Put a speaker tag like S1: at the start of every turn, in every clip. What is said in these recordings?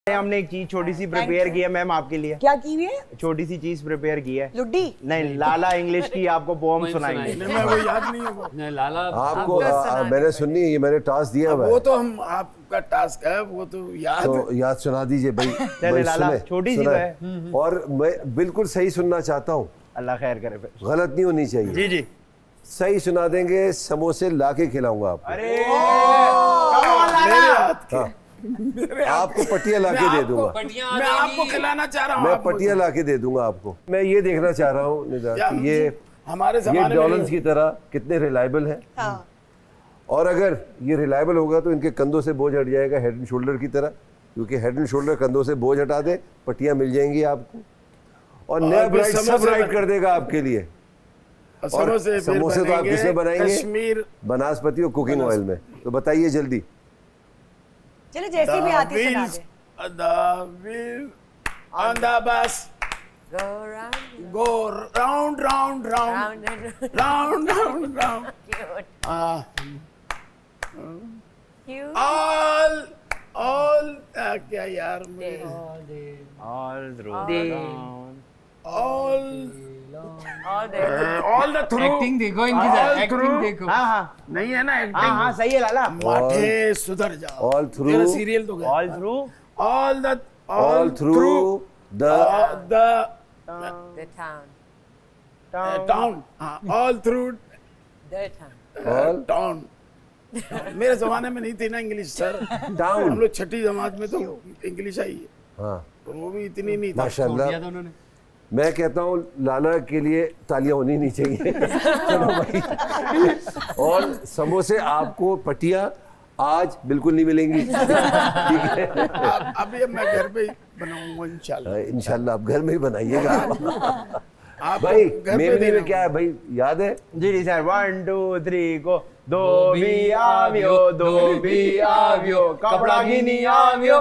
S1: हमने एक चीज छोटी सी प्रिपेयर की है मैम आपके लिए।
S2: क्या की हुई है?
S1: छोटी सी चीज प्रिपेयर की है।
S2: लुड्डी?
S1: नहीं, लाला इंग्लिश की आपको पोम सुनाएंगे।
S3: मैं वो याद नहीं है वो।
S4: नहीं लाला
S5: आपको मैंने सुननी, ये मैंने टास्क दिया हुआ है।
S3: वो तो हम आपका टास्क है, वो तो याद
S5: तो याद सुना दीजिए भाई। भाई
S1: लाला
S5: सुने,
S1: छोटी सी
S5: सुना
S1: है।
S5: और मैं बिल्कुल सही सुनना चाहता हूँ,
S1: अल्लाह खैर करे फिर।
S5: गलत नहीं होनी चाहिए।
S1: जी जी
S5: सही सुना देंगे, समोसे लाके खिलाऊंगा आपको।
S1: अरे
S5: हाँ, आपको पटिया लाके दे दूंगा।
S3: मैं आपको खिलाना चाह रहा हूँ।
S5: मैं पटिया लाके दे दूंगा आपको। मैं ये देखना चाह रहा हूँ निदा कि ये
S3: हमारे ज़माने
S5: डॉलर्स की तरह कितने रिलायबल है।
S2: हाँ।
S5: और अगर ये रिलायबल होगा तो इनके कंधों से बोझ हट जाएगा, हेड एंड शोल्डर की तरह। क्योंकि हेड एंड शोल्डर कंधों से बोझ हटा दे, पटियां मिल जाएंगी आपको और नया ब्राइट सब राइट कर देगा आपके लिए। और समोसे तो आप किसमें बनाएंगे?
S3: कश्मीर
S5: बनास्पति और कुकिंग ऑयल में। तो बताइए जल्दी।
S2: चलो जैसी भी आती सुना दे।
S3: On the bus go round round round round round round all क्या यार
S1: all through
S3: all the through
S4: acting देखो इनकी, एक्टिंग देखो।
S1: हाँ हाँ
S3: नहीं है ना
S1: हाँ
S3: एक्टिंग।
S1: हाँ सही है लाला।
S3: माठे सुधर जाओ।
S5: All through
S3: तेरा सीरियल तो गया।
S1: all through
S3: all through
S5: the
S3: town all through town मेरे जमाने में नहीं थी ना इंग्लिश सर।
S5: टाउन
S3: हम लोग छठी जमात में तो इंग्लिश आई है।
S5: हाँ
S3: तो वो भी इतनी नहीं था।
S5: माशाल्लाह। मैं कहता हूँ लाला के लिए तालियां होनी नहीं चाहिए। चलो भाई। और समोसे आपको पटिया आज बिल्कुल नहीं मिलेंगी। ठीक है,
S3: अभी मैं घर पे बनाऊंगा इंशाल्लाह।
S5: इंशाल्लाह आप घर में ही बनाइएगा।
S3: आप
S5: भाई
S3: घर पे
S5: मेमोरी में क्या है भाई, याद है?
S1: जी जी सर 1 2 3 को दो भी आवियो कपड़ा घिनी आवियो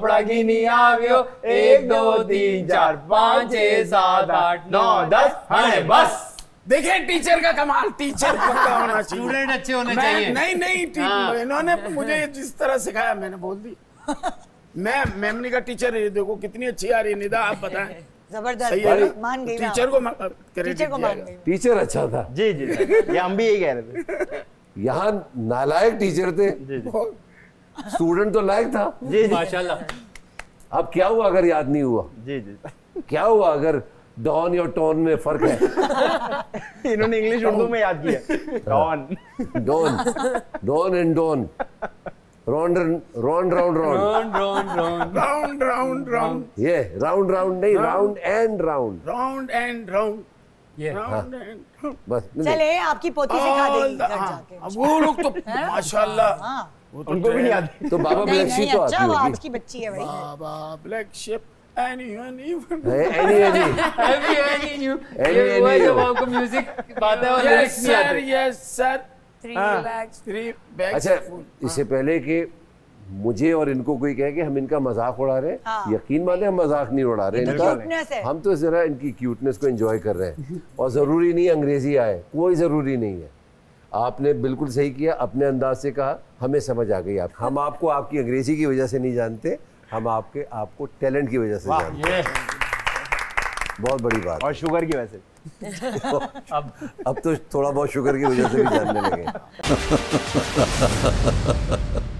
S1: 1 2 3 4 5 6 7 8 9 10 हाँ बस।
S3: देखिए टीचर का कमाल, टीचर पक्का होना चाहिए।
S4: स्टूडेंट अच्छे होने चाहिए।
S3: नहीं इन्होंने मुझे जिस तरह सिखाया मैंने बोल दी। मैं मेमनी का टीचर है, देखो कितनी अच्छी आ रही है। निदा आप बताएं।
S2: जबरदस्त, मान गई।
S3: टीचर को मान गई।
S5: टीचर अच्छा था।
S1: जी जी ये हम भी यही कह रहे थे।
S5: यहाँ नालायक टीचर थे, स्टूडेंट तो लायक था।
S1: जी
S4: माशाल्लाह।
S5: अब क्या हुआ अगर याद नहीं हुआ?
S1: जी जी
S5: क्या हुआ अगर डॉन और टोन में फर्क है?
S1: इन्होंने इंग्लिश उर्दू में याद किया। Don don and don round round round ये राउंड राउंड नहीं, राउंड एंड राउंड बस।
S2: चले आपकी पोती सिखा देगी घर जाके।
S3: वो लोग तो माशाल्लाह
S1: उनको भी नहीं आती।
S5: तो बाबा ब्लैक शीप तो
S2: अच्छा वो
S5: आती
S2: आज की बच्ची है भाई।
S3: बाबा ब्लैक शिप
S5: होगी।
S4: जब आपको म्यूजिक बात है और लिरिक्स नहीं आते।
S3: Yes sir.
S2: 3 bags।
S5: अच्छा, इससे पहले कि मुझे और इनको कोई कहे कि हम इनका मजाक उड़ा रहे हैं,
S2: हाँ।
S5: यकीन माने हम मजाक नहीं उड़ा रहे इनका। हम तो जरा इनकी क्यूटनेस को एंजॉय कर रहे हैं। और जरूरी नहीं अंग्रेजी आए, कोई जरूरी नहीं है। आपने बिल्कुल सही किया, अपने अंदाज से कहा, हमें समझ आ गई। आप हम आपको आपकी अंग्रेजी की वजह से नहीं जानते, हम आपको टैलेंट की वजह से जानते हैं। बहुत बड़ी बात।
S1: और शुगर की वजह से
S5: अब तो थोड़ा बहुत शुगर की वजह से भी जानने लगे।